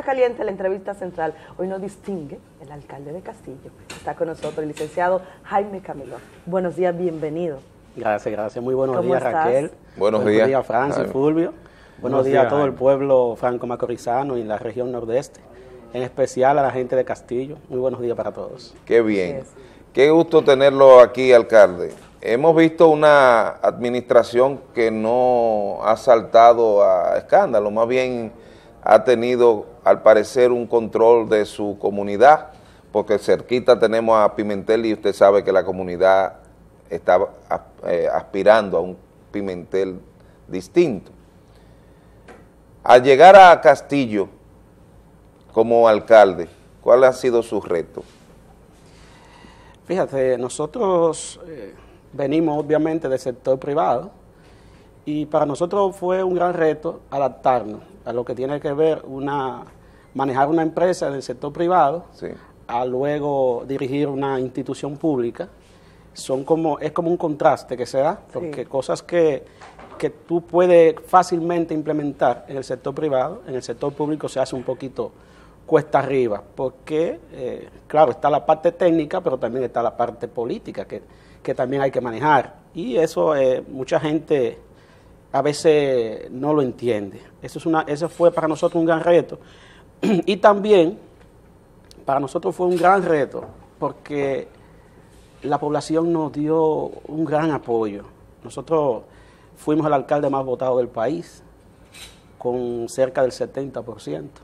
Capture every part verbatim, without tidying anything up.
Caliente, la entrevista central. Hoy nos distingue el alcalde de Castillo. Está con nosotros el licenciado Jaime Camilo. Buenos días, bienvenido. Gracias, gracias. Muy buenos ¿Cómo días, estás? Raquel. Buenos, buenos días. días, Francis, Fulvio. Buenos, buenos días, días a todo el pueblo franco-macorizano y la región nordeste, en especial a la gente de Castillo. Muy buenos días para todos. Qué bien. Qué gusto tenerlo aquí, alcalde. Hemos visto una administración que no ha saltado a escándalo, más bien ha tenido, al parecer, un control de su comunidad, porque cerquita tenemos a Pimentel y usted sabe que la comunidad está eh, aspirando a un Pimentel distinto. Al llegar a Castillo como alcalde, ¿cuál ha sido su reto? Fíjate, nosotros eh, venimos obviamente del sector privado y para nosotros fue un gran reto adaptarnos a lo que tiene que ver una manejar una empresa del sector privado, sí, a luego dirigir una institución pública. Son como, es como un contraste que se da, porque sí, cosas que, que tú puedes fácilmente implementar en el sector privado, en el sector público se hace un poquito cuesta arriba, porque, eh, claro, está la parte técnica, pero también está la parte política, que, que también hay que manejar. Y eso eh, mucha gente a veces no lo entiende. Eso, es una, eso fue para nosotros un gran reto. Y también para nosotros fue un gran reto, porque la población nos dio un gran apoyo. Nosotros fuimos el alcalde más votado del país, con cerca del setenta por ciento.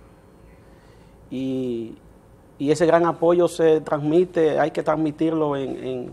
Y, y ese gran apoyo se transmite, hay que transmitirlo en, en,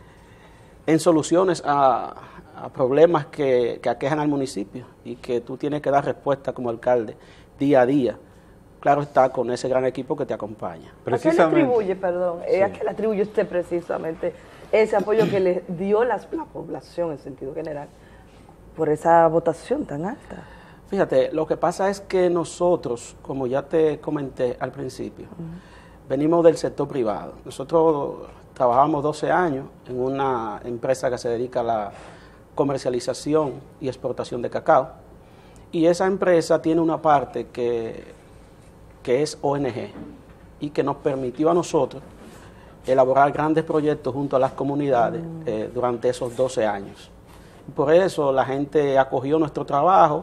en soluciones a, a problemas que, que aquejan al municipio y que tú tienes que dar respuesta como alcalde día a día. Claro está, con ese gran equipo que te acompaña. ¿A qué le atribuye, perdón, sí. ¿a qué le atribuye usted precisamente ese apoyo que le dio la, la población en sentido general por esa votación tan alta? Fíjate, lo que pasa es que nosotros, como ya te comenté al principio, uh-huh, venimos del sector privado. Nosotros trabajamos doce años en una empresa que se dedica a la comercialización y exportación de cacao. Y esa empresa tiene una parte que, que es O N G y que nos permitió a nosotros elaborar grandes proyectos junto a las comunidades uh-huh, eh, durante esos doce años. Por eso la gente acogió nuestro trabajo.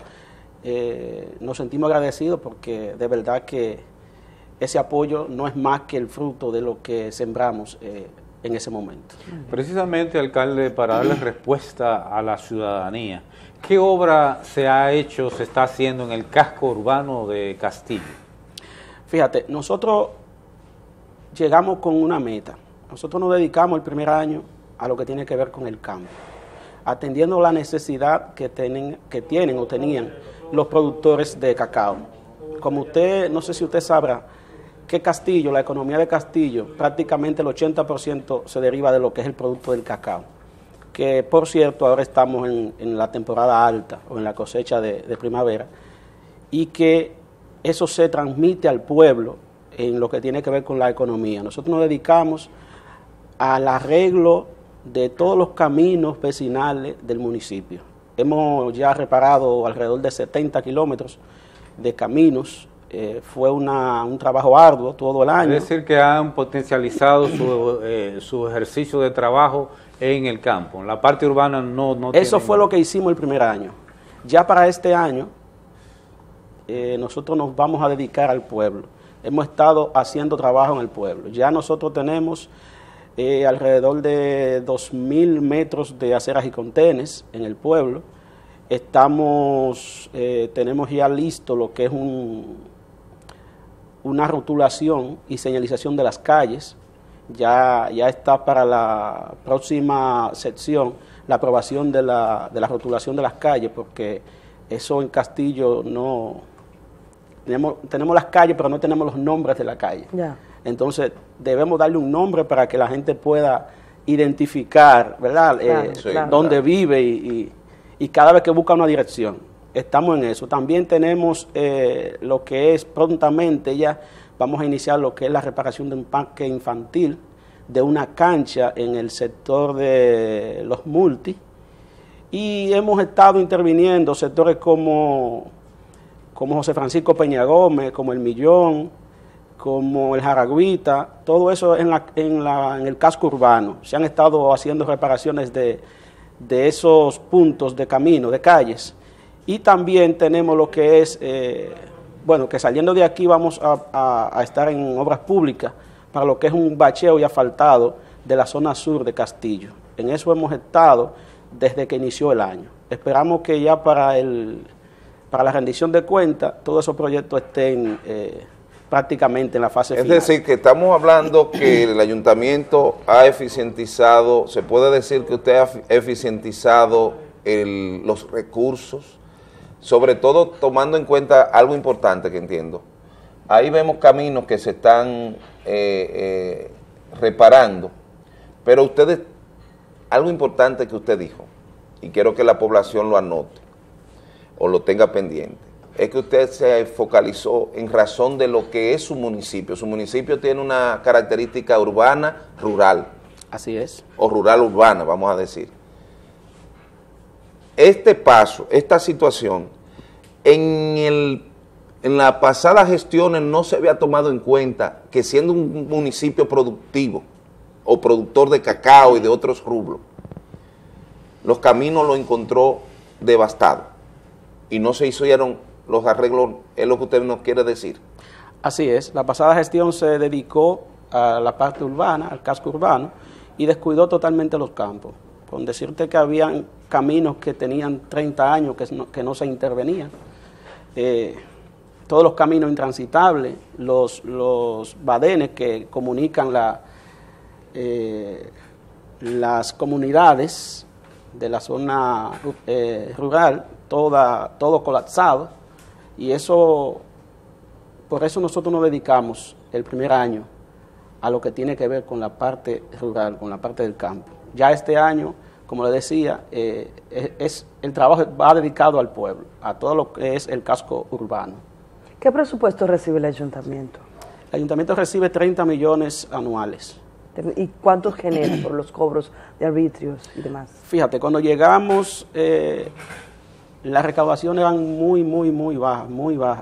Eh, nos sentimos agradecidos porque de verdad que ese apoyo no es más que el fruto de lo que sembramos eh, en ese momento. Precisamente, alcalde, para darle respuesta a la ciudadanía, ¿qué obra se ha hecho, se está haciendo en el casco urbano de Castillo? Fíjate, nosotros llegamos con una meta. Nosotros nos dedicamos el primer año a lo que tiene que ver con el campo, atendiendo la necesidad que tienen, que tienen o tenían los productores de cacao. Como usted, no sé si usted sabrá, que Castillo, la economía de Castillo, prácticamente el ochenta por ciento se deriva de lo que es el producto del cacao, que por cierto ahora estamos en, en la temporada alta o en la cosecha de, de primavera, y que eso se transmite al pueblo en lo que tiene que ver con la economía. Nosotros nos dedicamos al arreglo de todos los caminos vecinales del municipio. Hemos ya reparado alrededor de setenta kilómetros de caminos. Eh, fue una, un trabajo arduo todo el año. Es decir, que han potencializado su, eh, su ejercicio de trabajo en el campo. En la parte urbana no, no Eso tiene... fue lo que hicimos el primer año. Ya para este año, eh, nosotros nos vamos a dedicar al pueblo. Hemos estado haciendo trabajo en el pueblo. Ya nosotros tenemos Eh, alrededor de dos mil metros de aceras y contenes en el pueblo. Estamos, eh, tenemos ya listo lo que es un, una rotulación y señalización de las calles. Ya, ya está para la próxima sección la aprobación de la, de la rotulación de las calles, porque eso en Castillo no... Tenemos, tenemos las calles, pero no tenemos los nombres de la calle. Yeah. Entonces, debemos darle un nombre para que la gente pueda identificar, ¿verdad?, Claro, eh, sí, claro, dónde claro. vive y, y, y cada vez que busca una dirección. Estamos en eso. También tenemos eh, lo que es prontamente ya, vamos a iniciar lo que es la reparación de un parque infantil, de una cancha en el sector de los multi, y hemos estado interviniendo sectores como como José Francisco Peña Gómez, como El Millón, como El Jaragüita, todo eso en, la, en, la, en el casco urbano. Se han estado haciendo reparaciones de, de esos puntos de camino, de calles. Y también tenemos lo que es, eh, bueno, que saliendo de aquí vamos a, a, a estar en obras públicas para lo que es un bacheo y asfaltado de la zona sur de Castillo. En eso hemos estado desde que inició el año. Esperamos que ya para, el, para la rendición de cuentas todos esos proyectos estén eh, prácticamente en la fase final. Es decir, que estamos hablando que el ayuntamiento ha eficientizado, se puede decir que usted ha eficientizado el, los recursos, sobre todo tomando en cuenta algo importante que entiendo. Ahí vemos caminos que se están eh, eh, reparando, pero ustedes, algo importante que usted dijo, y quiero que la población lo anote o lo tenga pendiente, es que usted se focalizó en razón de lo que es su municipio. Su municipio tiene una característica urbana, rural. Así es. O rural urbana, vamos a decir. Este paso, esta situación, en, el, en las pasadas gestiones no se había tomado en cuenta que siendo un municipio productivo o productor de cacao y de otros rubros, los caminos lo encontró devastado y no se hicieron los arreglos, es lo que usted nos quiere decir. Así es, la pasada gestión se dedicó a la parte urbana, al casco urbano, y descuidó totalmente los campos, con decirte que habían caminos que tenían treinta años que no, que no se intervenían, eh, todos los caminos intransitables, los, los badenes que comunican la, eh, las comunidades de la zona eh, rural, toda, todo colapsado, y eso, por eso nosotros nos dedicamos el primer año a lo que tiene que ver con la parte rural, con la parte del campo. Ya este año, como le decía, eh, es, es, el trabajo va dedicado al pueblo, a todo lo que es el casco urbano. ¿Qué presupuesto recibe el ayuntamiento? El ayuntamiento recibe treinta millones anuales. ¿Y cuánto genera por los cobros de arbitrios y demás? Fíjate, cuando llegamos, eh, las recaudaciones eran muy, muy, muy bajas, muy bajas.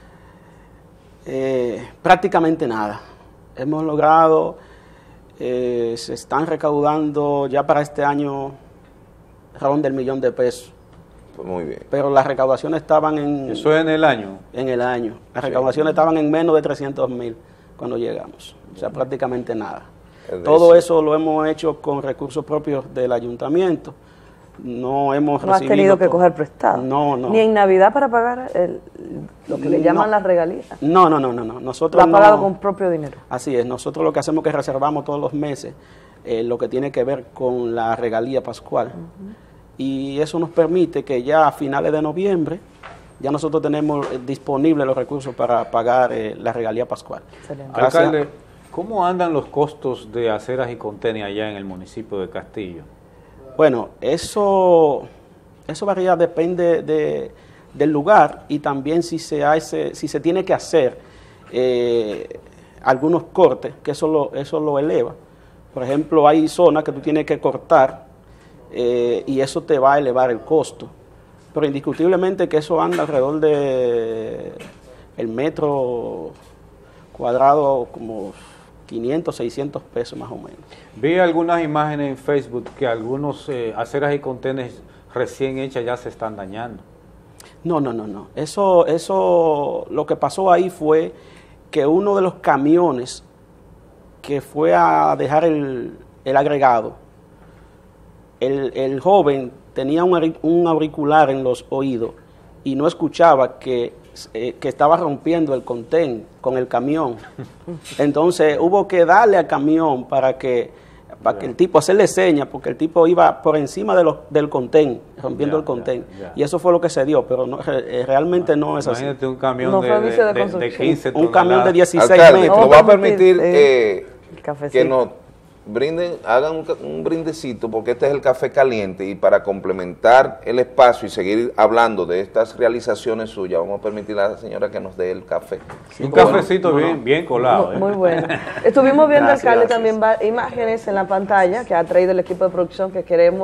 Eh, prácticamente nada. Hemos logrado, eh, se están recaudando ya para este año ronda el millón de pesos. Pues muy bien. Pero las recaudaciones estaban en... ¿Eso es en el año? En el año. Las Sí. recaudaciones estaban en menos de trescientos mil cuando llegamos. O sea, prácticamente nada. Es Todo decir, eso lo hemos hecho con recursos propios del ayuntamiento. No hemos No has recibido tenido que to- coger prestado. No, no. Ni en Navidad para pagar el- lo que le llaman No. las regalías. No, no, no, no, no. Nosotros Lo ha pagado no- con propio dinero. Así es. Nosotros lo que hacemos es que reservamos todos los meses eh, lo que tiene que ver con la regalía pascual. Uh-huh. Y eso nos permite que ya a finales de noviembre ya nosotros tenemos eh, disponibles los recursos para pagar eh, la regalía pascual. Excelente. Gracias. Alcalde, ¿cómo andan los costos de aceras y contenes allá en el municipio de Castillo? Bueno, eso, eso varía, depende de, del lugar y también si se hace, si se tiene que hacer eh, algunos cortes, que eso lo, eso lo eleva. Por ejemplo, hay zonas que tú tienes que cortar eh, y eso te va a elevar el costo. Pero indiscutiblemente que eso anda alrededor de el metro cuadrado como quinientos, seiscientos pesos más o menos. Vi algunas imágenes en Facebook que algunos eh, aceras y contenes recién hechas ya se están dañando. No, no, no, no. Eso, eso, lo que pasó ahí fue que uno de los camiones que fue a dejar el, el agregado, el, el joven tenía un, un auricular en los oídos y no escuchaba que, eh, que estaba rompiendo el contén con el camión. Entonces hubo que darle al camión para que, para que el tipo, hacerle señas, porque el tipo iba por encima de los, del contén, rompiendo Ya, el contén. ya, ya. Y eso fue lo que se dio, pero no, re- realmente no es así. Imagínate un camión No de, fue vicio de de- de- de construcción. quince Un camión de toneladas. dieciséis Alcalde, metros. nos va a permitir Eh, eh, el cafecito. que nos brinden, hagan un, ca- un brindecito, porque este es el café caliente, y para complementar el espacio y seguir hablando de estas realizaciones suyas, vamos a permitir a la señora que nos dé el café. Un Bueno, cafecito no, no. bien, bien colado. Muy, ¿eh? muy bueno. Estuvimos viendo, Gracias, alcalde, gracias. también va- imágenes en la pantalla que ha traído el equipo de producción que queremos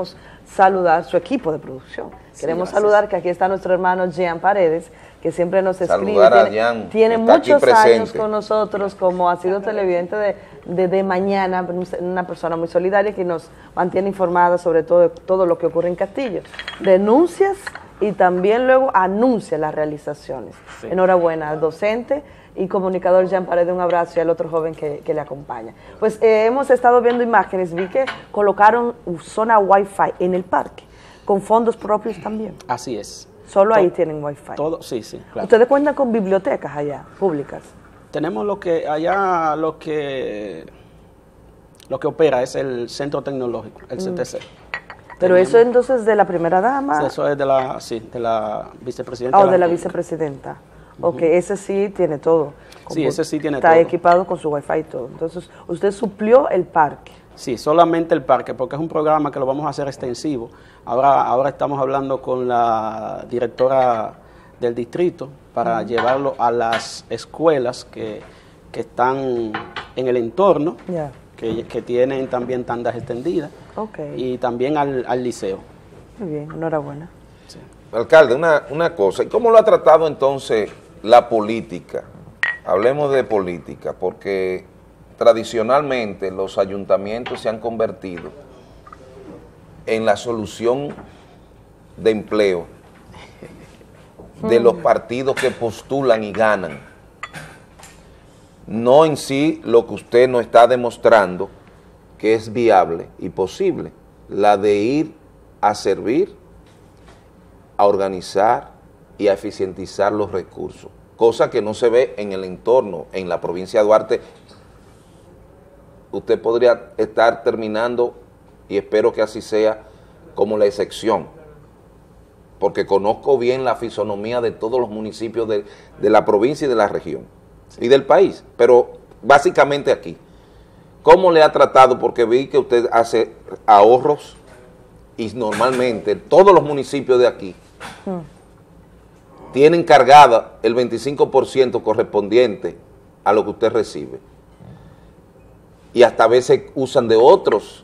saludar su equipo de producción. Sí, Queremos gracias. saludar que aquí está nuestro hermano Jean Paredes, que siempre nos escribe. Saludar a tiene Jean, tiene que está aquí muchos años presente. con nosotros, como ha sido televidente de, de, de mañana, una persona muy solidaria que nos mantiene informadas sobre todo, todo lo que ocurre en Castillo. Denuncias y también luego anuncia las realizaciones. Sí. Enhorabuena al docente y comunicador Jean Paredes, un abrazo, y al otro joven que, que le acompaña. Pues eh, hemos estado viendo imágenes, vi que colocaron zona Wi-Fi en el parque, con fondos propios también. Así es. Solo To- ahí tienen Wi-Fi. Todo, sí, sí, claro. ¿Ustedes cuentan con bibliotecas allá, públicas? Tenemos lo que allá lo que lo que opera es el centro tecnológico, el C T C. Pero Tenemos- eso entonces de la primera dama Eso es de la, sí, de la vicepresidenta. o de la República. vicepresidenta. Ok, ese sí tiene todo. Sí, ese sí tiene Está todo. equipado con su Wi-Fi y todo. Entonces, usted suplió el parque. Sí, solamente el parque, porque es un programa que lo vamos a hacer extensivo. Ahora, ahora estamos hablando con la directora del distrito para llevarlo a las escuelas que, que están en el entorno, Ya. que, que tienen también tandas extendidas, Ok. y también al, al liceo. Muy bien, enhorabuena. Sí. Alcalde, una, una cosa, ¿y cómo lo ha tratado entonces la política? Hablemos de política, porque tradicionalmente los ayuntamientos se han convertido en la solución de empleo de los partidos que postulan y ganan. No en sí lo que usted nos está demostrando que es viable y posible, la de ir a servir, a organizar y a eficientizar los recursos, cosa que no se ve en el entorno, en la provincia de Duarte. Usted podría estar terminando, y espero que así sea, como la excepción, porque conozco bien la fisonomía de todos los municipios de, de la provincia y de la región, y del país, pero básicamente aquí. ¿Cómo le ha tratado? Porque vi que usted hace ahorros, y normalmente todos los municipios de aquí tienen cargada el veinticinco por ciento correspondiente a lo que usted recibe. Y hasta a veces usan de otros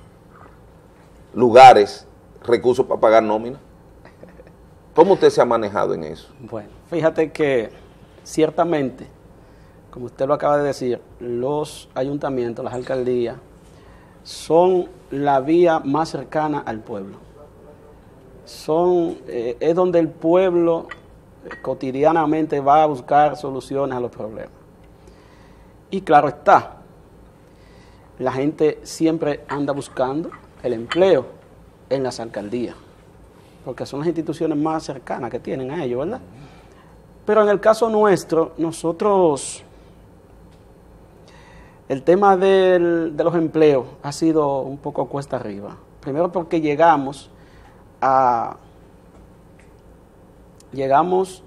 lugares recursos para pagar nómina. ¿Cómo usted se ha manejado en eso? Bueno, fíjate que ciertamente, como usted lo acaba de decir, los ayuntamientos, las alcaldías, son la vía más cercana al pueblo. Son, eh, es donde el pueblo eh, cotidianamente va a buscar soluciones a los problemas. Y claro está, la gente siempre anda buscando el empleo en las alcaldías, porque son las instituciones más cercanas que tienen a ellos, ¿verdad? Pero en el caso nuestro, nosotros, el tema del, de los empleos ha sido un poco cuesta arriba. Primero porque llegamos a, llegamos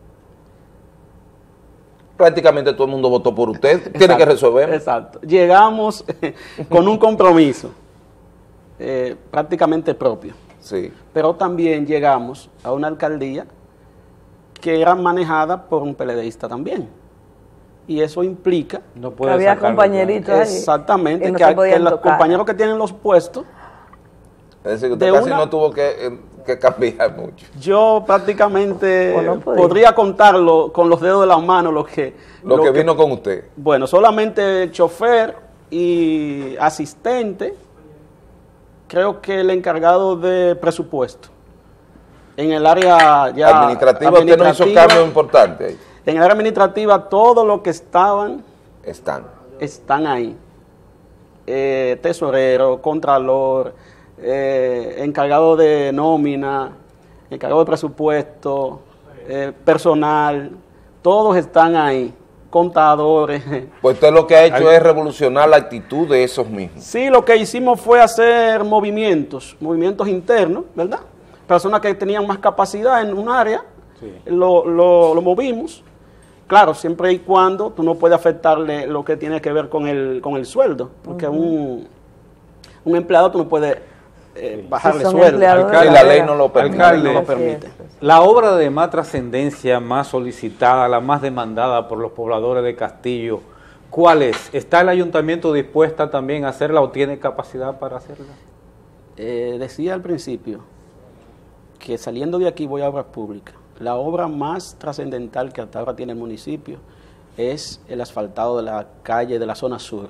Prácticamente todo el mundo votó por usted, tiene Exacto, que resolver. Exacto. Llegamos con un compromiso eh, prácticamente propio, Sí. pero también llegamos a una alcaldía que era manejada por un PLDista también. Y eso implica No Que puede había sacarlo, compañeritos ahí. exactamente y no que, se que podían los tocar. compañeros que tienen los puestos, Es decir, que usted De casi una- no tuvo que, eh, que cambiar mucho. yo prácticamente O no podía. podría contarlo con los dedos de las manos lo que... Lo, que, vino con usted. Bueno, solamente chofer y asistente, creo que el encargado de presupuesto. En el área ya Administrativa, usted no hizo administrativa, cambios importantes ahí. En el área administrativa, todo lo que estaban, Están. están ahí. Eh, tesorero, contralor, eh, encargado de nómina, encargado de presupuesto, eh, personal, todos están ahí, contadores. Pues usted lo que ha hecho es revolucionar la actitud de esos mismos. Sí, lo que hicimos fue hacer movimientos, movimientos internos, ¿verdad? Personas que tenían más capacidad en un área, Sí. lo, lo, lo movimos. Claro, siempre y cuando tú no puedes afectarle lo que tiene que ver con el, con el sueldo, porque un, un empleado tú no puedes eh, bajarle Si son sueldo. empleados de Sí, la carrera. ley no lo permite. La ley no lo Así permite. es. La obra de más trascendencia, más solicitada, la más demandada por los pobladores de Castillo, ¿cuál es? ¿Está el ayuntamiento dispuesta también a hacerla o tiene capacidad para hacerla? eh, decía al principio que saliendo de aquí voy a obras públicas. La obra más trascendental que hasta ahora tiene el municipio es el asfaltado de la calle de la zona sur,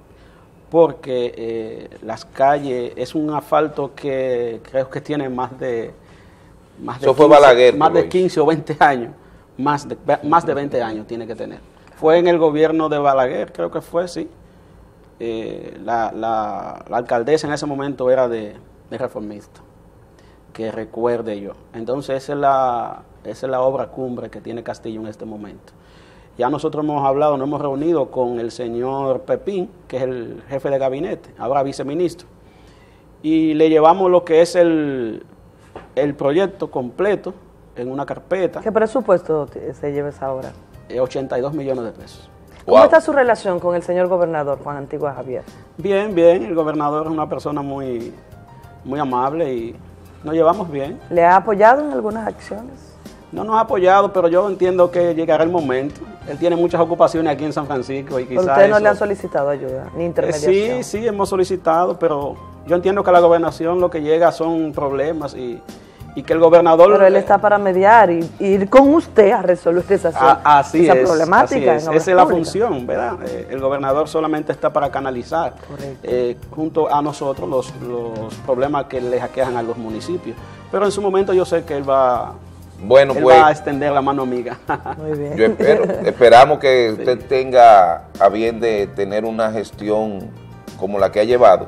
porque eh, las calles es un asfalto que creo que tiene más de más de, Eso fue quince, Balaguer, más de quince o veinte años, más de, más de veinte años tiene que tener. Fue en el gobierno de Balaguer, creo que fue, sí. Eh, la, la, la alcaldesa en ese momento era de, de reformista, que recuerde yo. Entonces esa es, la, esa es la obra cumbre que tiene Castillo en este momento. Ya nosotros hemos hablado, nos hemos reunido con el señor Pepín, que es el jefe de gabinete, ahora viceministro, y le llevamos lo que es el, el proyecto completo en una carpeta. ¿Qué presupuesto se lleva esa obra? Eh, ochenta y dos millones de pesos. ¿Cómo Wow. está su relación con el señor gobernador Juan Antigua Javier? Bien, bien, el gobernador es una persona muy, muy amable y nos llevamos bien. ¿Le ha apoyado en algunas acciones? No nos ha apoyado, pero yo entiendo que llegará el momento. Él tiene muchas ocupaciones aquí en San Francisco y ¿Pero quizás ustedes no eso- le han solicitado ayuda, ni Eh, intermediación? sí, sí, hemos solicitado, pero yo entiendo que a la gobernación lo que llega son problemas y, y que el gobernador... Pero él está para mediar y, y ir con usted a resolver esa, Ah, así esa es, problemática. así es. en obras Esa es la públicas. función, ¿verdad? Eh, el gobernador solamente está para canalizar Correcto. eh, junto a nosotros los, los problemas que le aquejan a los municipios. Pero en su momento yo sé que él va, Bueno, él pues va a extender la mano amiga. Muy bien. yo espero, esperamos que usted tenga a bien de tener una gestión como la que ha llevado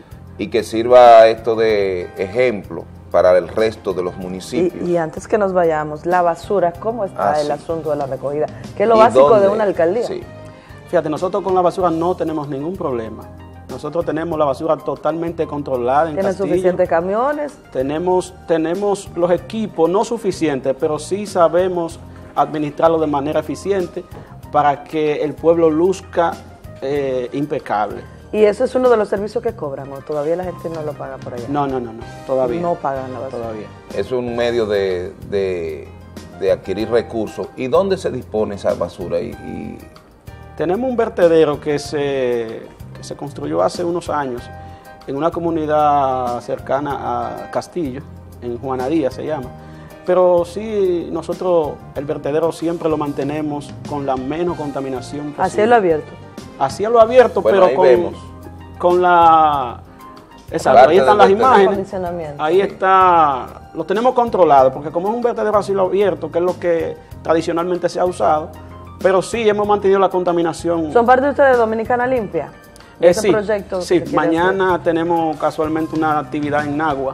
y que sirva esto de ejemplo para el resto de los municipios. Y, y antes que nos vayamos, la basura, ¿cómo está Ah, el sí. asunto de la recogida? Que es lo ¿Y básico de dónde? una alcaldía. Sí. Fíjate, nosotros con la basura no tenemos ningún problema. Nosotros tenemos la basura totalmente controlada en ¿Tienen Castillo. suficientes camiones? Tenemos, tenemos los equipos, no suficientes, pero sí sabemos administrarlo de manera eficiente para que el pueblo luzca eh, impecable. Y eso es uno de los servicios que cobran, ¿o todavía la gente no lo paga por allá? No, no, no, no, todavía. No pagan la basura. Todavía. Es un medio de, de, de adquirir recursos. ¿Y dónde se dispone esa basura? Y, y Tenemos un vertedero que se, que se construyó hace unos años en una comunidad cercana a Castillo, en Juana Díaz se llama. Pero sí, nosotros el vertedero siempre lo mantenemos con la menos contaminación posible. A cielo abierto. A cielo abierto, Bueno, pero ahí con, vemos. con la... Exacto, Parte ahí están del las vertedero. imágenes. Acondicionamiento. Ahí está, lo tenemos controlado, porque como es un vertedero a cielo abierto, que es lo que tradicionalmente se ha usado, pero sí hemos mantenido la contaminación. ¿Son parte de ustedes de Dominicana Limpia? ¿De Eh, ese sí, proyecto? sí, que quiere mañana tenemos casualmente una actividad en Nagua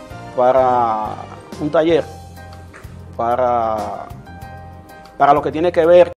para un taller, para, para lo que tiene que ver